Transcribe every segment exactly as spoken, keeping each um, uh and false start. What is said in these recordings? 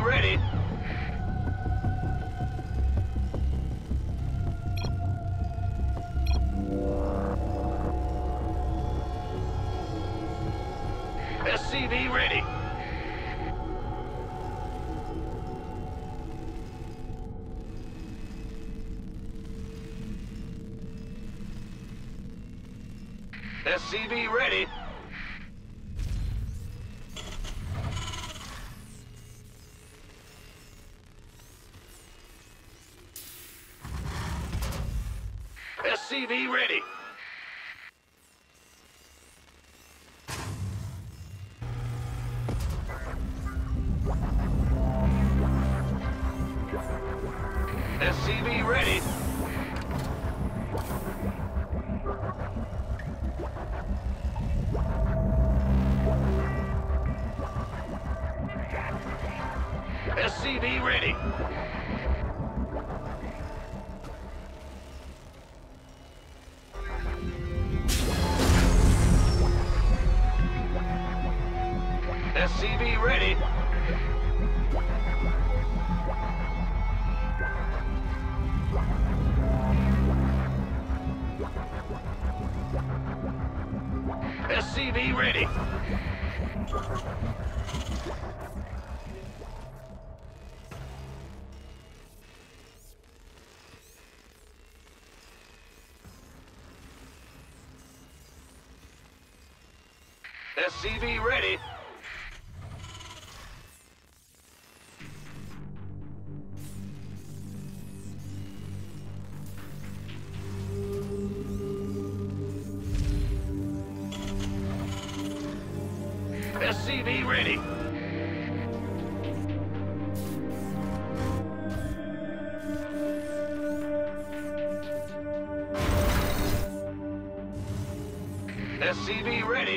ready. S C V ready. S C V ready. S C V ready. S C V ready. S C V ready. S C V ready. S C V ready. S C V ready. S C V ready. S C V ready.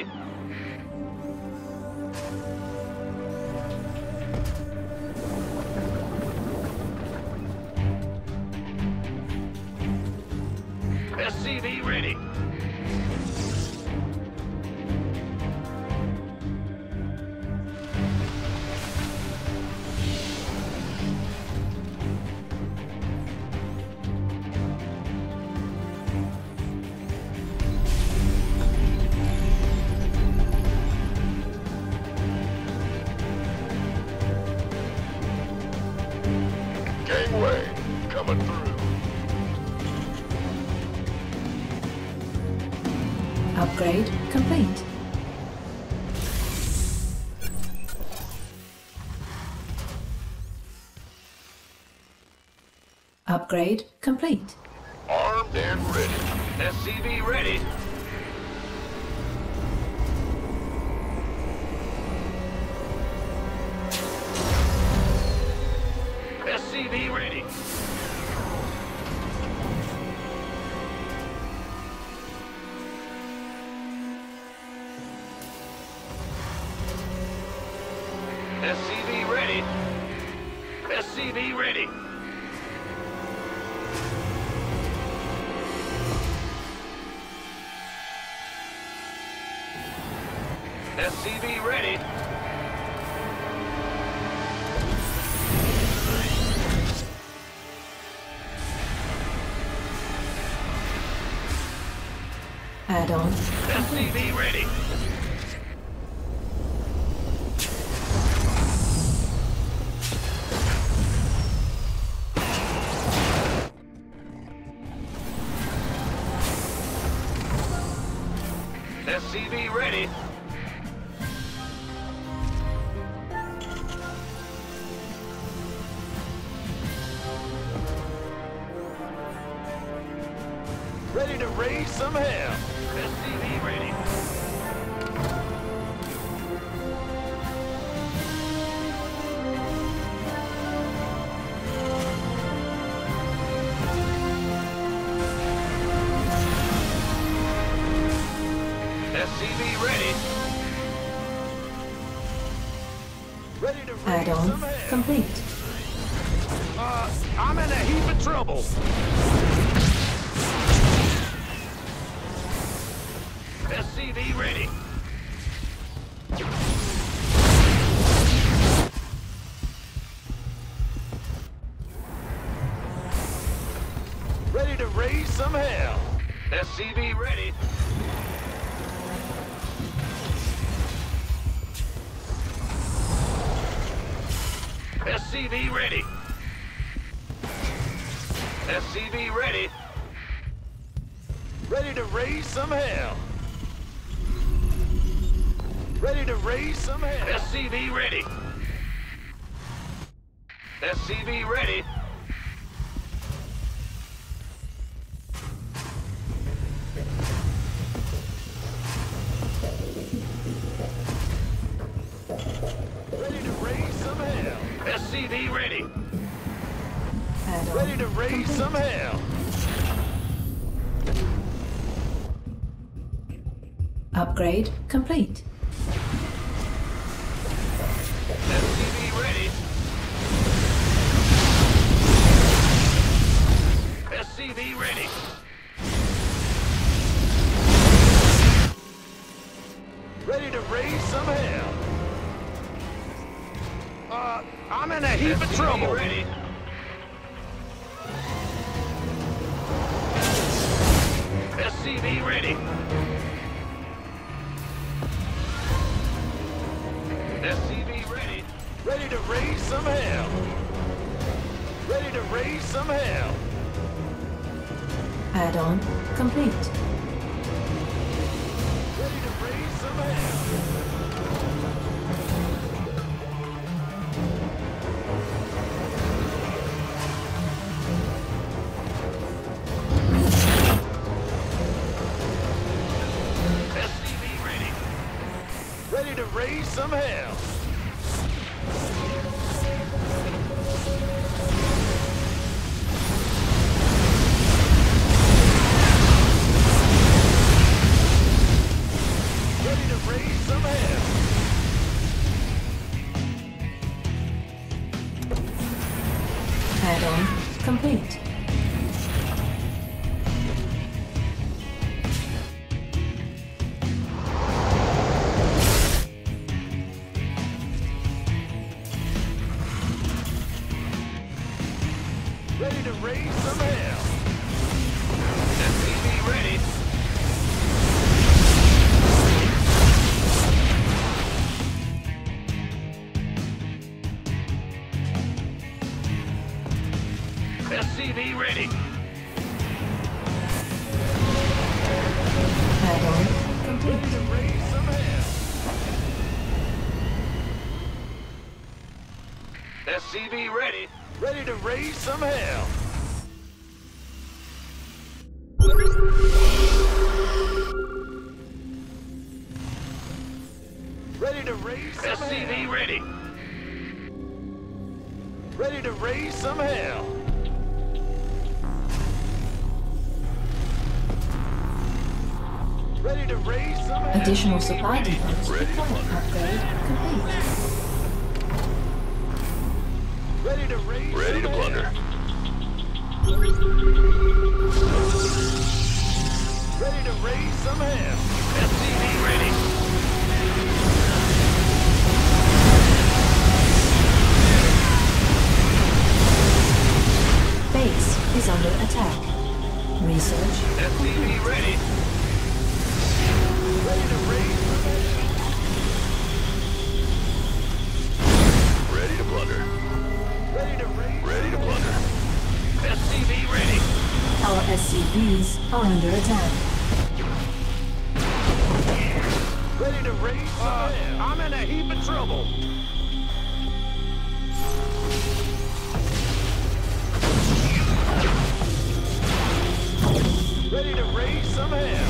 S C V ready. Gangway, coming through. Upgrade complete. Upgrade complete. Armed and ready. S C V ready. S C V ready. S C V ready. S C V ready. S C V ready. Add-on. S C V ready. S C V ready. Ready to raise some hell. S C V ready. S C V ready. Ready to raise Add-on some hell. complete. Uh, I'm in a heap of trouble. S C V ready. raise some hell. S C V ready. S C V ready. S C V ready. Ready to raise some hell. Ready to raise some hell. S C V ready. S C V ready. Ready to raise some hell. S C V ready. Add-on Ready to raise complete. some hell. Upgrade complete. S C V ready. S C V ready. Ready to raise some hell. Uh, I'm in a heap of trouble. Ready. S C V ready. S C V ready. Ready to raise some hell. Ready to raise some hell. Add-on complete. Ready to raise some hell. S C V ready. Ready to raise some hell. Ready to raise some hell. Add-on complete. Ready to raise some hell. S C V ready. S C V ready. Add-on Ready complete. to raise some hell. S C V ready. Ready to raise some hell. Ready to raise some S C V hell. ready. Ready to raise some hell. Ready to raise some hell. Additional supply depots required. Upgrade complete. Ready to raise Ready to some plunder. hell. Ready to raise some hell. S C V ready. Base is under attack. Research S C V ready. Ready to raise some hell. Ready to plunder. Ready to raise Ready to plunder. S C V ready. Our S C Vs are under attack. Ready to raise some Uh, hell. I'm in a heap of trouble. Ready to raise some hell.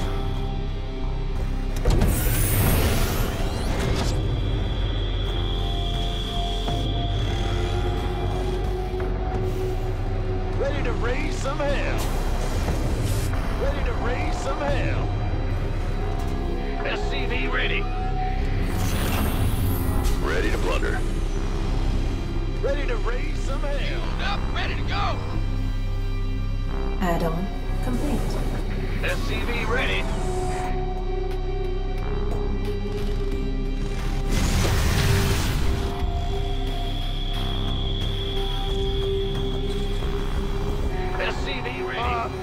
Ready to raise some hell. Ready to raise some hell. S C V ready. Ready to plunder. Ready to raise some hell. Up, ready to go. Add-on complete. S C V ready. S C V ready. Uh,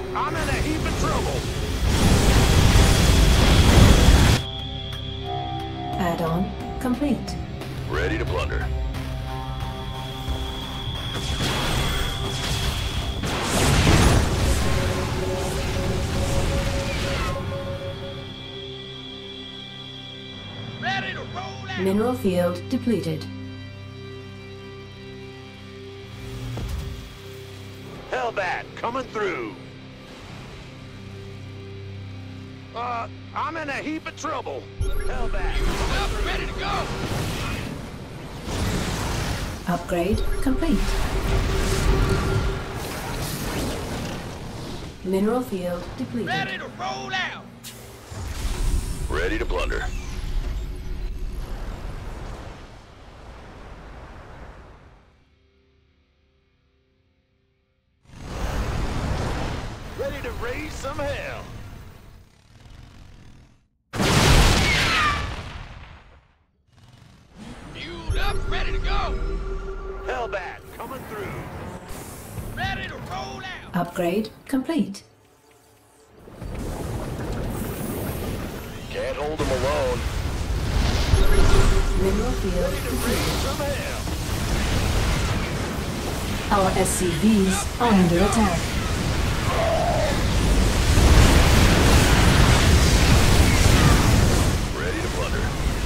Ready to roll out. Mineral field depleted. Hellbat, coming through. Uh, I'm in a heap of trouble. Hellbat, Up, ready to go. Upgrade complete. Mineral field depleted. Ready to roll out. ready to plunder. Ready to raise some hell. Fueled up, ready to go. Hellbat, coming through. Ready to roll out. Upgrade complete. Can't hold him alone. Mineral field Ready to depleted. raise some hell. Our S C Vs are under attack. Ready to plunder.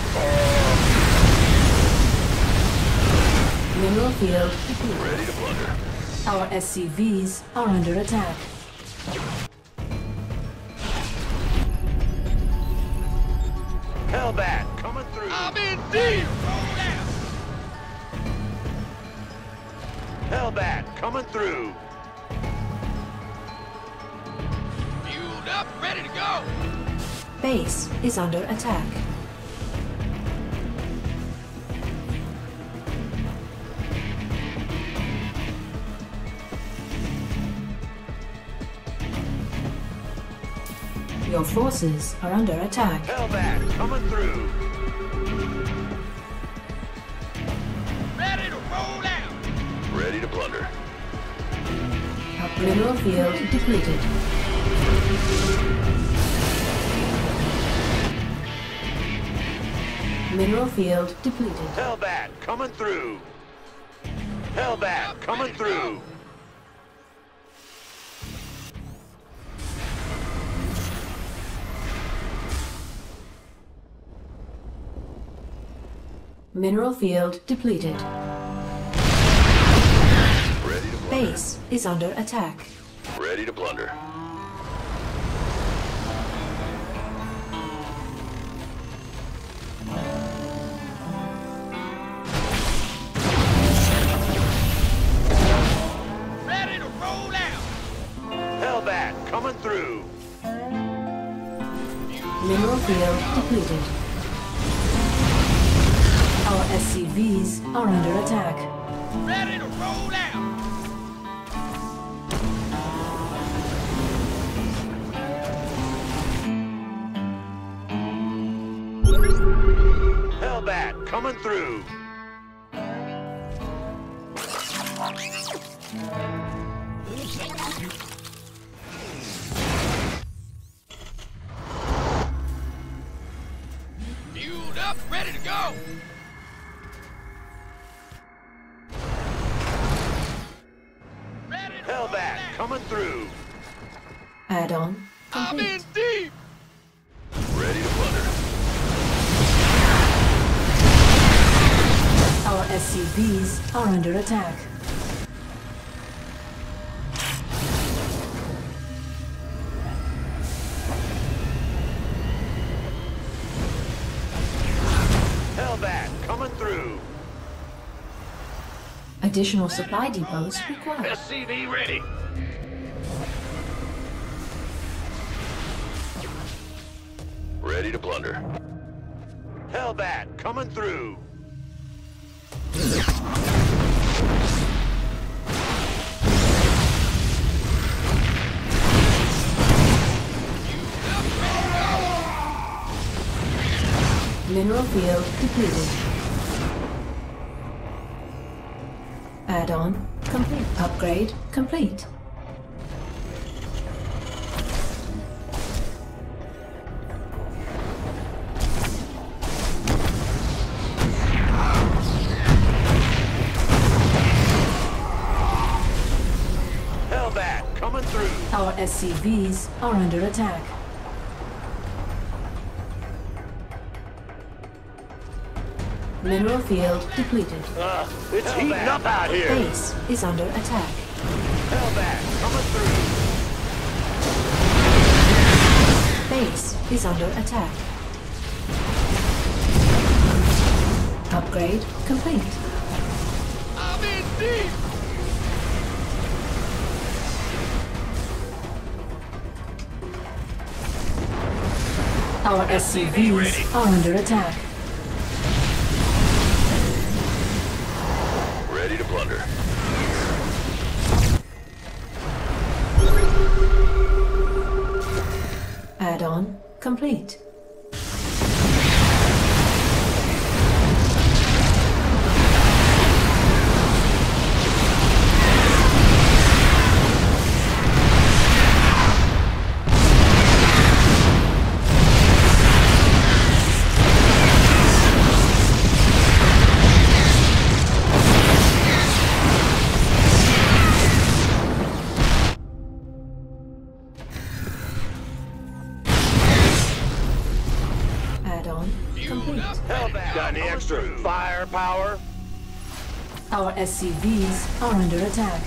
Mineral field depleted. Ready to plunder. Our S C Vs are under attack. Hellbat, coming through. I'm in deep. Roll out. Hellbat, coming through. Fueled up, ready to go. Base is under attack. Your forces are under attack. Hellbat, coming through. Ready to roll out. Ready to plunder. Mineral field depleted. Mineral field depleted. Hellbat, coming through. Hellbat, coming through. Mineral field depleted. Ready to plunder. Base is under attack. Ready to plunder. Ready to roll out. Hellbat, coming through. Mineral field depleted. Our S C Vs are under attack. Ready to roll out. Hellbat, coming through. Fueled up, ready to go. Ready to roll Hellbat, out. coming through. Add-on I'm in complete. deep. Ready to plunder. Our S C Vs are under attack. Hellbat, coming through. Additional supply depots required. S C V ready. Ready to plunder. Hellbat, coming through. Mineral field depleted. Add-on complete. Upgrade complete. through. Our S C Vs are under attack. Mineral field depleted. Uh, it's heating up out here. Base is under attack. Hellbat, coming through. Base is under attack. Upgrade complete. I'm in deep. Our S C Vs are under attack. Ready to plunder. Add-on complete. Add-on complete. Hellbat, got any extra firepower? Our S C Vs are under attack.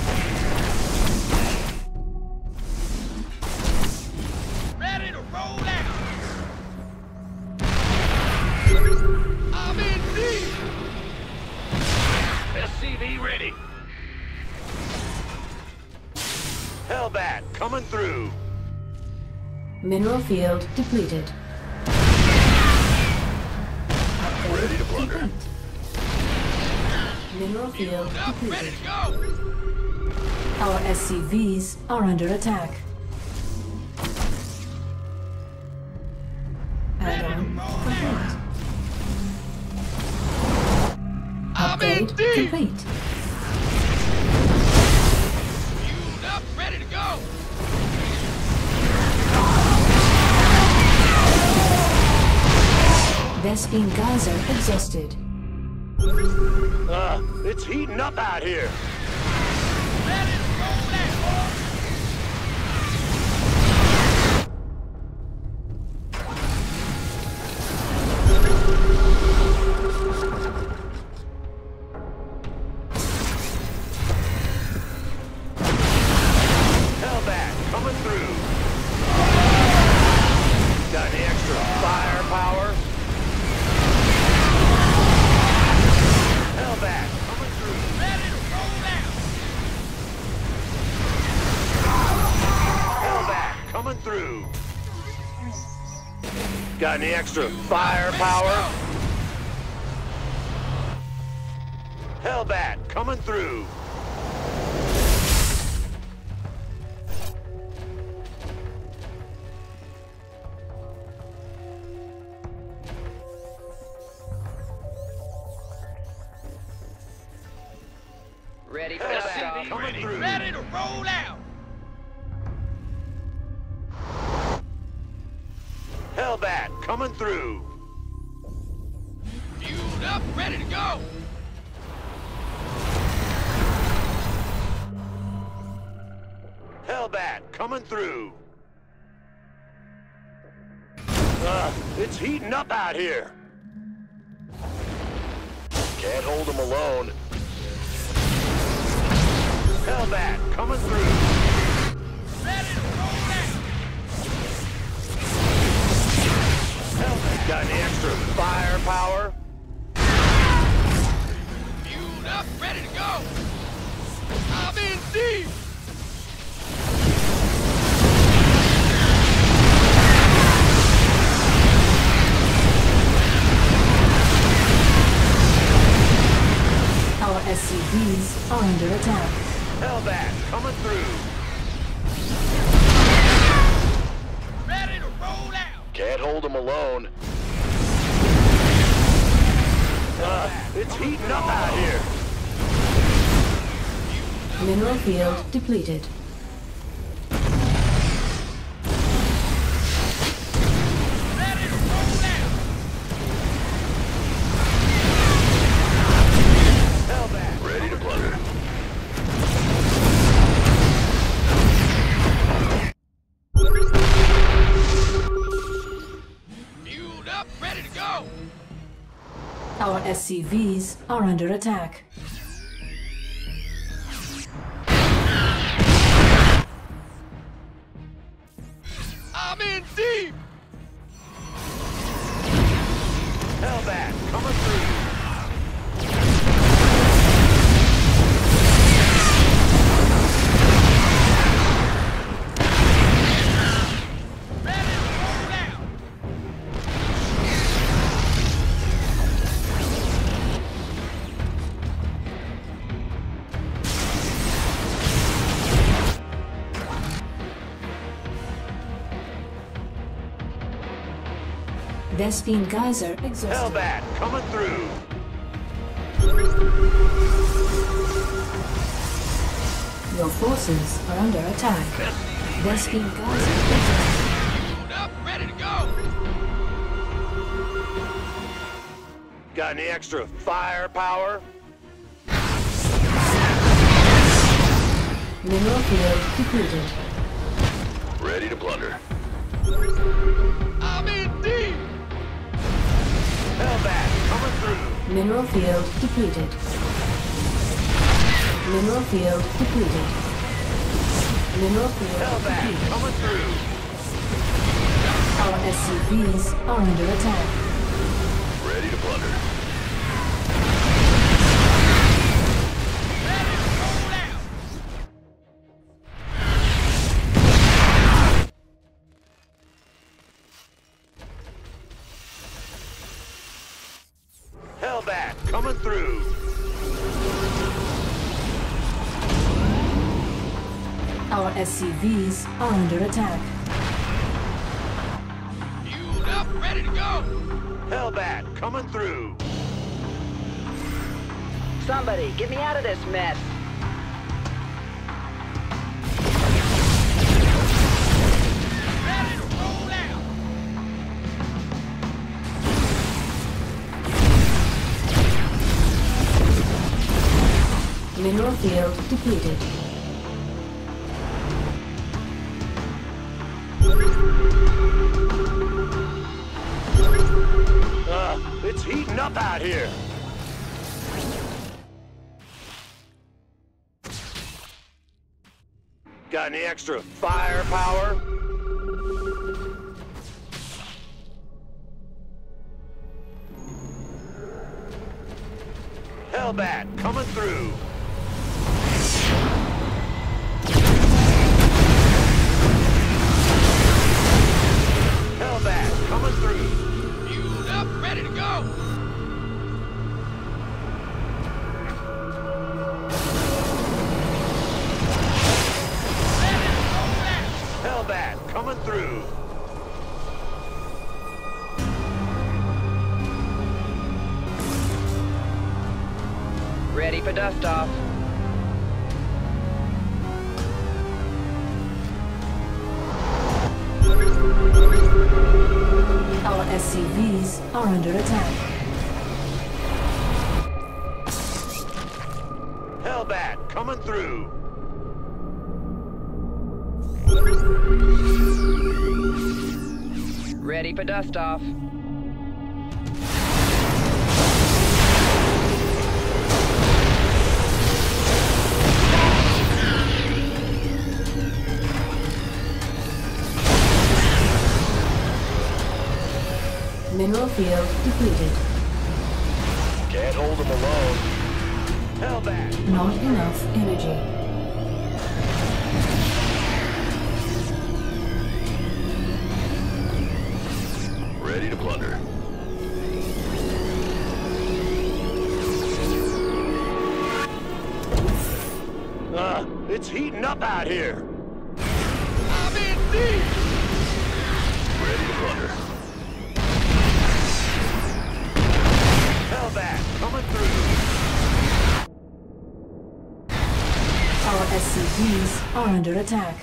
Ready to roll out. I'm in deep. S C V ready. Hellbat, coming through. Mineral field depleted. Ready to plunder. Complete. Mineral field depleted. Go. Our S C Vs are under attack. Add-on complete. Upgrade complete. Fueled up, ready to go. Vespene geyser exhausted. Uh, it's heating up out here. Ready to roll out. Hellbat, coming through. Got any extra firepower? Hellbat, coming through. Ready to roll out. Hellbat, coming through. Got any extra firepower? Hellbat, coming through. Ready for Hellbat, battle. coming ready. through. Ready to roll out. Hellbat, coming through. Fueled up, ready to go. Hellbat, coming through. Uh, it's heating up out here. Can't hold them alone. Hellbat, coming through. Ready to roll out. Hellbat, got any extra firepower? Fueled up, ready to go. I'm in deep. Our S C Vs are under attack. Hellbat, coming through. Ready to roll out. Can't hold them alone. Uh, it's heating up out here. Mineral field depleted. Ready to roll out. Hellbat, Ready to plunder. S C Vs are under attack. I'm in deep! Hellbat, coming through! Vespene Geyser exhausted. Hellbat, coming through! Your forces are under attack. Vespene Geyser exhausted. Up, ready to go! Got any extra firepower? Mineral field depleted. Ready to plunder. I'm in deep! Hellbat, coming through! Mineral field depleted. Mineral field depleted. Mineral field Hellbat, depleted. coming through! Our S C Vs are under attack. Ready to plunder. Hellbat, coming through! Our S C Vs are under attack. Fueled up, ready to go! Hellbat, coming through! Somebody, get me out of this mess. Ready to roll out! Mineral field depleted. Uh, it's heating up out here! Got any extra firepower? Hellbat, coming through! Hellbat, coming through! Fueled up, ready to go! Hellbat, coming through! Ready for dust off. Our S C Vs are under attack. Hellbat, coming through! Ready for dust off. Mineral field depleted. Can't hold them alone. Hellbat! Not enough energy. Ready to plunder. Uh, it's heating up out here. I'm in deep! Ready to plunder. Hellbat, coming through. Our S C Vs are under attack.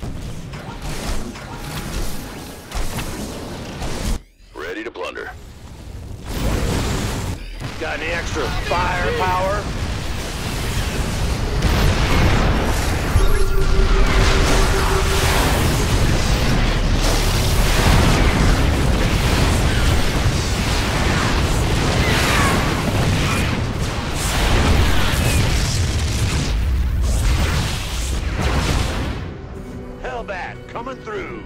Ready to plunder. Got any extra firepower? coming through.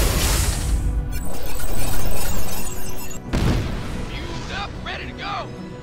Fused up, ready to go.